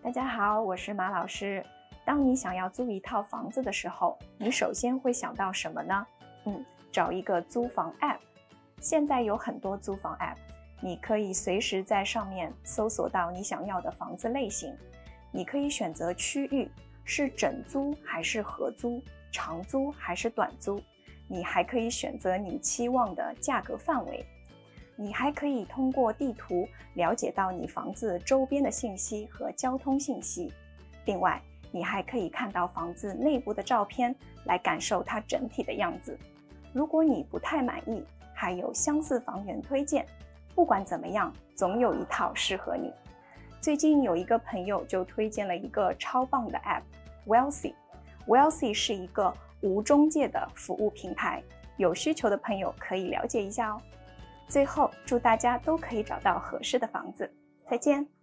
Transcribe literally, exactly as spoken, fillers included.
大家好，我是马老师。当你想要租一套房子的时候，你首先会想到什么呢？嗯，找一个租房 App。现在有很多租房 App， 你可以随时在上面搜索到你想要的房子类型。你可以选择区域，是整租还是合租，长租还是短租。你还可以选择你期望的价格范围。你还可以通过地图了解到你房子周边的信息和交通信息。另外，你还可以看到房子内部的照片，来感受它整体的样子。如果你不太满意，还有相似房源推荐。不管怎么样，总有一套适合你。最近有一个朋友就推荐了一个超棒的 App Wealthy。Wealthy 是一个无中介的服务平台，有需求的朋友可以了解一下哦。最后，祝大家都可以找到合适的房子。再见。